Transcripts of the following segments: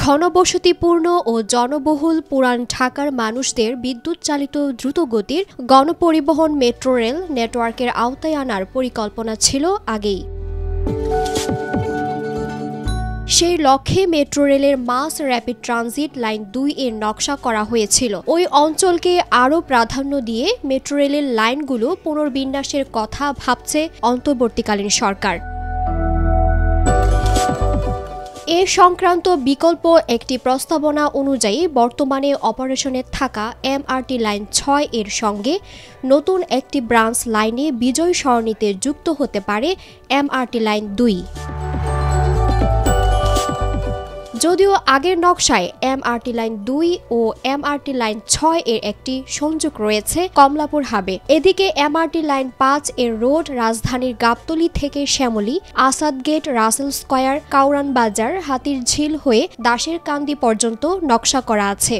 ঘনবসতিপূর্ণ ও জনবহুল পুরান ঢাকার মানুষদের বিদ্যুৎ চালিত দ্রুতগতির গণপরিবহন মেট্রো রেল নেটওয়ার্কের আওতায় আনার পরিকল্পনা ছিল আগেই। সেই লক্ষ্যে মেট্রো রেলের মাস র্যাপিড ট্রানজিট লাইন ২ এর নকশা করা হয়েছিল। ওই অঞ্চলকে আরও প্রাধান্য দিয়ে মেট্রো রেলের লাইনগুলো পুনর্বিন্যাসের কথা ভাবছে অন্তর্বর্তীকালীন সরকার। এ সংক্রান্ত বিকল্প একটি প্রস্তাবনা অনুযায়ী বর্তমানে অপারেশনে থাকা এমআরটি লাইন ৬ এর সঙ্গে নতুন একটি ব্রাঞ্চ লাইনে বিজয় সরণিতে যুক্ত হতে পারে এমআরটি লাইন ২। যদিও আগের নকশায় এমআরটি লাইন ২ ও এমআরটি লাইন ৬ এর একটি সংযোগ রয়েছে কমলাপুর হাবে। এদিকে এমআরটি লাইন ৫ এর রোড রাজধানীর গাবতলী থেকে শ্যামলী, আসাদ গেট, রাসেল স্কয়ার, কাউরান বাজার, হাতির ঝিল হয়ে দাসের কান্দি পর্যন্ত নকশা করা আছে।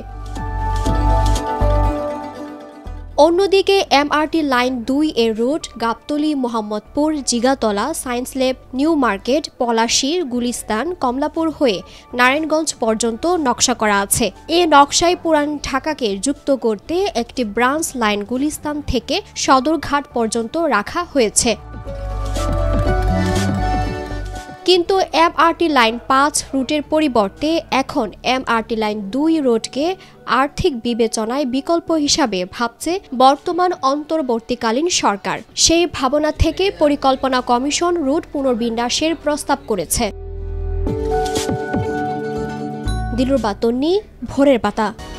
অন্যদিকে এমআরটি লাইন ২ এর route Gabtoli, Mohammadpur, Jigatola, science lab, new market, Palashi, Gulistan, Kamalapur হয়ে নারায়ণগঞ্জ পর্যন্ত নকশা করা আছে। এ নকশায় পুরান ঢাকাকে যুক্ত করতে একটি ব্রাঞ্চ লাইন গুলিস্তান থেকে সদরঘাট পর্যন্ত রাখা হয়েছে। কিন্তু এমআরটি লাইন ৫ রুটের পরিবর্তে এখন এমআরটি লাইন ২ রুটকে আর্থিক বিবেচনায় বিকল্প হিসাবে ভাবছে বর্তমান অন্তর্বর্তীকালীন সরকার। সেই ভাবনা থেকে পরিকল্পনা কমিশন রুট পুনর্বিন্যাসের প্রস্তাব করেছে। দিলরুবা তন্নি, ভোরের পাতা।